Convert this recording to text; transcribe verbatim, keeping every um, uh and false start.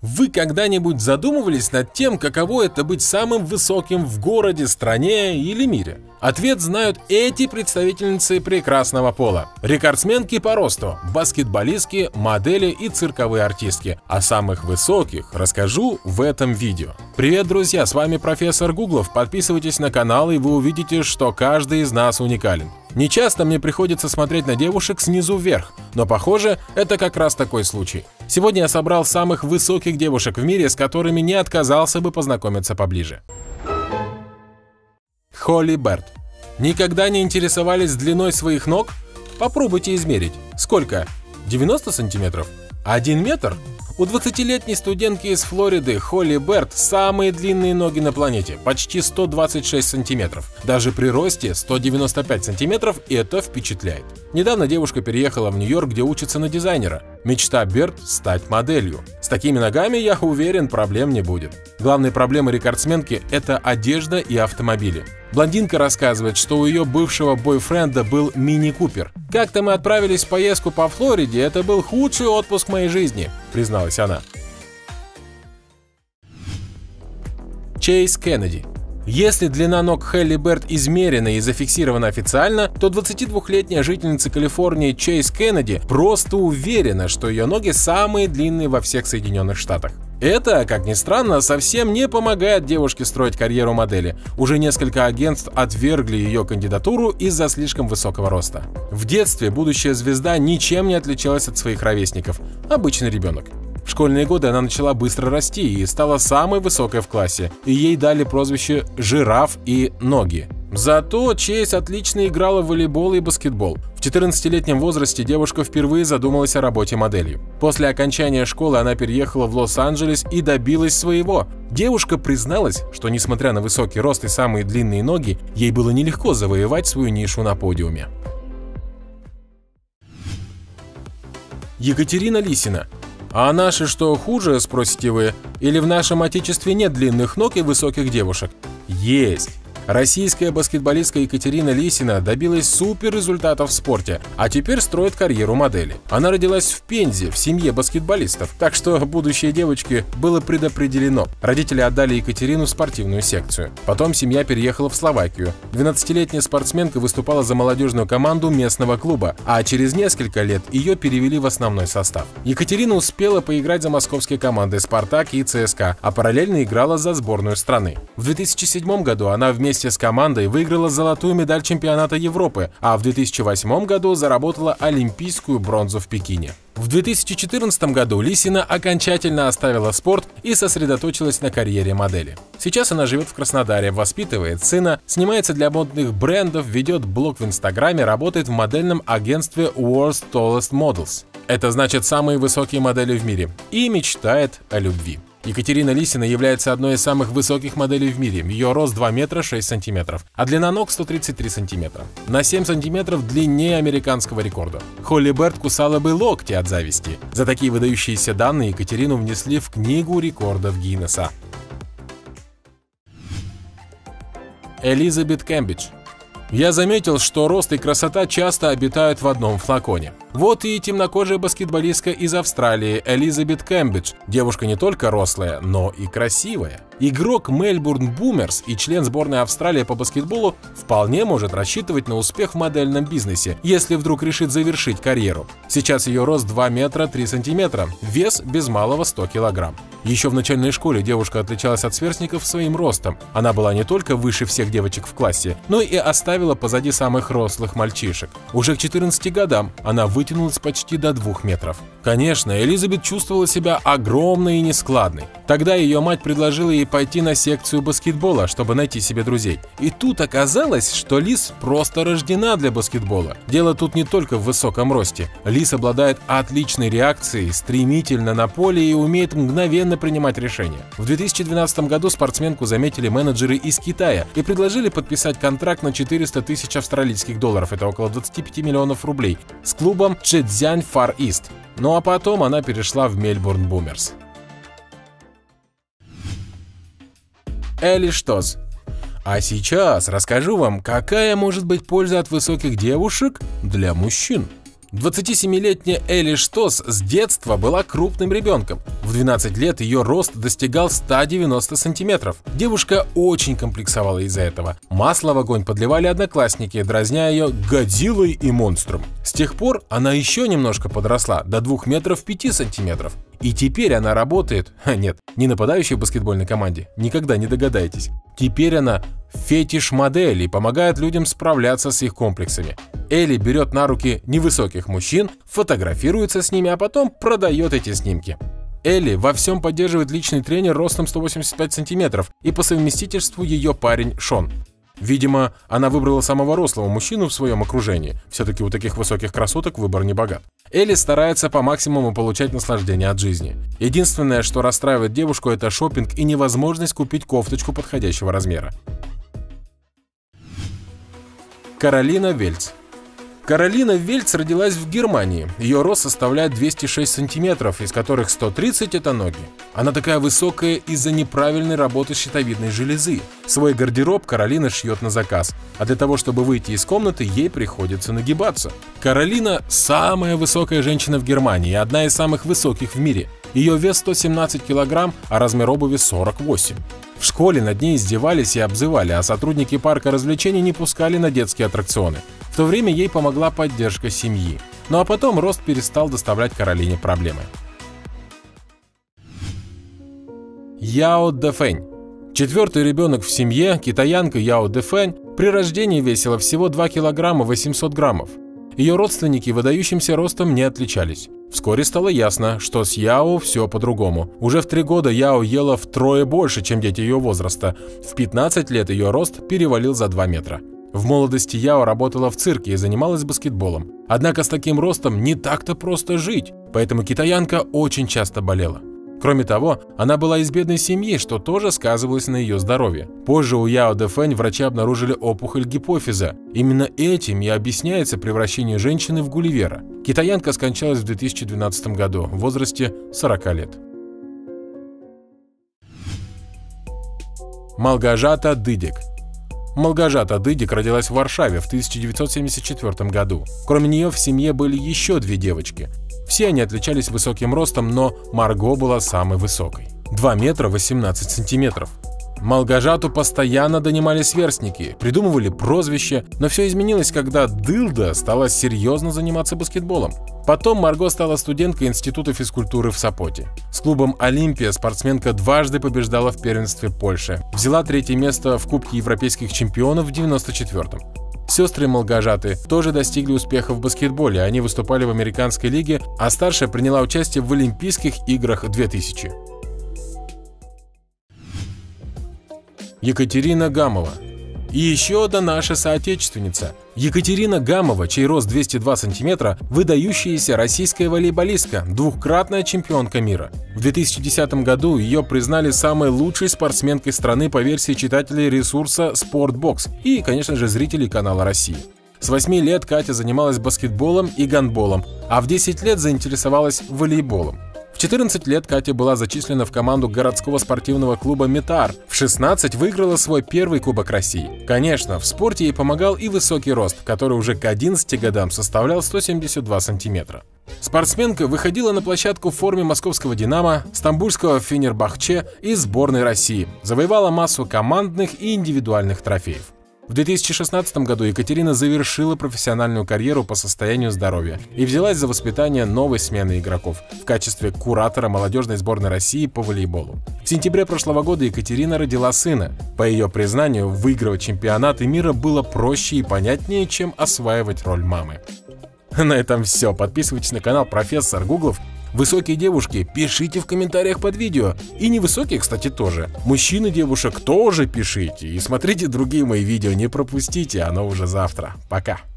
Вы когда-нибудь задумывались над тем, каково это быть самым высоким в городе, стране или мире? Ответ знают эти представительницы прекрасного пола. Рекордсменки по росту, баскетболистки, модели и цирковые артистки. О самых высоких расскажу в этом видео. Привет, друзья, с вами профессор Гуглов. Подписывайтесь на канал, и вы увидите, что каждый из нас уникален. Не часто мне приходится смотреть на девушек снизу вверх, но похоже, это как раз такой случай. Сегодня я собрал самых высоких девушек в мире, с которыми не отказался бы познакомиться поближе. Холли Берд. Никогда не интересовались длиной своих ног? Попробуйте измерить. Сколько? девяносто сантиметров? один метр? У двадцатилетней студентки из Флориды Холли Берд самые длинные ноги на планете, почти сто двадцать шесть сантиметров. Даже при росте сто девяносто пять сантиметров это впечатляет. Недавно девушка переехала в Нью-Йорк, где учится на дизайнера. Мечта Берд – стать моделью. С такими ногами, я уверен, проблем не будет. Главной проблемой рекордсменки – это одежда и автомобили. Блондинка рассказывает, что у ее бывшего бойфренда был мини-купер. «Как-то мы отправились в поездку по Флориде, это был худший отпуск моей жизни», — призналась она. Чейз Кеннеди. Если длина ног Холли Берд измерена и зафиксирована официально, то двадцатидвухлетняя жительница Калифорнии Чейз Кеннеди просто уверена, что ее ноги самые длинные во всех Соединенных Штатах. Это, как ни странно, совсем не помогает девушке строить карьеру модели. Уже несколько агентств отвергли ее кандидатуру из-за слишком высокого роста. В детстве будущая звезда ничем не отличалась от своих ровесников. Обычный ребенок. В школьные годы она начала быстро расти и стала самой высокой в классе, и ей дали прозвище «жираф» и «ноги». Зато Чейз отлично играла в волейбол и баскетбол. В четырнадцатилетнем возрасте девушка впервые задумалась о работе моделью. После окончания школы она переехала в Лос-Анджелес и добилась своего. Девушка призналась, что несмотря на высокий рост и самые длинные ноги, ей было нелегко завоевать свою нишу на подиуме. Екатерина Лисина. А наши что, хуже, спросите вы? Или в нашем отечестве нет длинных ног и высоких девушек? Есть! Российская баскетболистка Екатерина Лисина добилась супер результатов в спорте, а теперь строит карьеру модели. Она родилась в Пензе, в семье баскетболистов, так что будущее девочки было предопределено. Родители отдали Екатерину в спортивную секцию. Потом семья переехала в Словакию. двенадцатилетняя спортсменка выступала за молодежную команду местного клуба, а через несколько лет ее перевели в основной состав. Екатерина успела поиграть за московские команды «Спартак» и «ЦСКА», а параллельно играла за сборную страны. В две тысячи седьмом году она вместе Вместе с командой выиграла золотую медаль чемпионата Европы, а в две тысячи восьмом году заработала олимпийскую бронзу в Пекине. В две тысячи четырнадцатом году Лисина окончательно оставила спорт и сосредоточилась на карьере модели. Сейчас она живет в Краснодаре, воспитывает сына, снимается для модных брендов, ведет блог в Инстаграме, работает в модельном агентстве World's Tallest Models. Это значит самые высокие модели в мире, и мечтает о любви. Екатерина Лисина является одной из самых высоких моделей в мире. Ее рост два метра шесть сантиметров, а длина ног сто тридцать три сантиметра. На семь сантиметров длиннее американского рекорда. Холли Берд кусала бы локти от зависти. За такие выдающиеся данные Екатерину внесли в книгу рекордов Гиннесса. Элизабет Кембридж. Я заметил, что рост и красота часто обитают в одном флаконе. Вот и темнокожая баскетболистка из Австралии Элизабет Кембридж. Девушка не только рослая, но и красивая. Игрок Мельбурн Бумерс и член сборной Австралии по баскетболу вполне может рассчитывать на успех в модельном бизнесе, если вдруг решит завершить карьеру. Сейчас ее рост два метра три сантиметра, вес без малого сто килограмм. Еще в начальной школе девушка отличалась от сверстников своим ростом. Она была не только выше всех девочек в классе, но и оставила позади самых рослых мальчишек. Уже к четырнадцати годам она вытянулась почти до двух метров. Конечно, Элизабет чувствовала себя огромной и нескладной. Тогда ее мать предложила ей пойти на секцию баскетбола, чтобы найти себе друзей. И тут оказалось, что Лиз просто рождена для баскетбола. Дело тут не только в высоком росте. Лиз обладает отличной реакцией, стремительно на поле и умеет мгновенно принимать решения. В две тысячи двенадцатом году спортсменку заметили менеджеры из Китая и предложили подписать контракт на четыреста тысяч австралийских долларов, это около двадцати пяти миллионов рублей, с клубом Чжэцзянь Far East. Ну а потом она перешла в Мельбурн Бумерс. Элли Штоз. А сейчас расскажу вам, какая может быть польза от высоких девушек для мужчин. двадцатисемилетняя Элли Штос с детства была крупным ребенком. В двенадцать лет ее рост достигал ста девяноста сантиметров. Девушка очень комплексовала из-за этого. Масло в огонь подливали одноклассники, дразня ее Годзиллой и монстром. С тех пор она еще немножко подросла, до двух метров пяти сантиметров. И теперь она работает, нет, не нападающей в баскетбольной команде, никогда не догадаетесь. Теперь она фетиш-модель и помогает людям справляться с их комплексами. Элли берет на руки невысоких мужчин, фотографируется с ними, а потом продает эти снимки. Элли во всем поддерживает личный тренер ростом сто восемьдесят пять сантиметров и по совместительству ее парень Шон. Видимо, она выбрала самого рослого мужчину в своем окружении. Все-таки у таких высоких красоток выбор не богат. Элли старается по максимуму получать наслаждение от жизни. Единственное, что расстраивает девушку, это шопинг и невозможность купить кофточку подходящего размера. Каролина Вельц. Каролина Вельц родилась в Германии. Ее рост составляет двести шесть сантиметров, из которых сто тридцать – это ноги. Она такая высокая из-за неправильной работы щитовидной железы. Свой гардероб Каролина шьет на заказ, а для того, чтобы выйти из комнаты, ей приходится нагибаться. Каролина – самая высокая женщина в Германии и одна из самых высоких в мире. Ее вес сто семнадцать килограмм, а размер обуви сорок восемь. В школе над ней издевались и обзывали, а сотрудники парка развлечений не пускали на детские аттракционы. В то время ей помогла поддержка семьи. Ну а потом рост перестал доставлять Каролине проблемы. Яо Дэфэнь. Четвертый ребенок в семье, китаянка Яо Дэфэнь, при рождении весила всего два килограмма восемьсот граммов. Ее родственники выдающимся ростом не отличались. Вскоре стало ясно, что с Яо все по-другому. Уже в три года Яо ела втрое больше, чем дети ее возраста. В пятнадцать лет ее рост перевалил за два метра. В молодости Яо работала в цирке и занималась баскетболом. Однако с таким ростом не так-то просто жить, поэтому китаянка очень часто болела. Кроме того, она была из бедной семьи, что тоже сказывалось на ее здоровье. Позже у Яо Дэфэнь врачи обнаружили опухоль гипофиза. Именно этим и объясняется превращение женщины в Гулливера. Китаянка скончалась в две тысячи двенадцатом году в возрасте сорока лет. Малгажата Дыдик. Малгажата Дыдик родилась в Варшаве в тысяча девятьсот семьдесят четвёртом году. Кроме нее в семье были еще две девочки. Все они отличались высоким ростом, но Марго была самой высокой – два метра восемнадцать сантиметров. Малгажату постоянно донимали сверстники, придумывали прозвища, но все изменилось, когда Дылда стала серьезно заниматься баскетболом. Потом Марго стала студенткой Института физкультуры в Сопоте. С клубом «Олимпия» спортсменка дважды побеждала в первенстве Польши. Взяла третье место в Кубке европейских чемпионов в девяносто четвёртом. Сестры Малгажаты тоже достигли успеха в баскетболе, они выступали в американской лиге, а старшая приняла участие в Олимпийских играх две тысячи. Екатерина Гамова. И еще одна наша соотечественница. Екатерина Гамова, чей рост двести два сантиметра, выдающаяся российская волейболистка, двукратная чемпионка мира. В две тысячи десятом году ее признали самой лучшей спортсменкой страны по версии читателей ресурса «Спортбокс» и, конечно же, зрителей канала «Россия». С восьми лет Катя занималась баскетболом и гандболом, а в десять лет заинтересовалась волейболом. В четырнадцать лет Катя была зачислена в команду городского спортивного клуба «Метар». В шестнадцать выиграла свой первый Кубок России. Конечно, в спорте ей помогал и высокий рост, который уже к одиннадцати годам составлял сто семьдесят два сантиметра. Спортсменка выходила на площадку в форме московского «Динамо», стамбульского «Фенербахче» и сборной России. Завоевала массу командных и индивидуальных трофеев. В две тысячи шестнадцатом году Екатерина завершила профессиональную карьеру по состоянию здоровья и взялась за воспитание новой смены игроков в качестве куратора молодежной сборной России по волейболу. В сентябре прошлого года Екатерина родила сына. По ее признанию, выигрывать чемпионаты мира было проще и понятнее, чем осваивать роль мамы. На этом все. Подписывайтесь на канал Профессор Гуглов. Высокие девушки, пишите в комментариях под видео. И невысокие, кстати, тоже. Мужчины, девушек тоже пишите. И смотрите другие мои видео, не пропустите, оно уже завтра. Пока.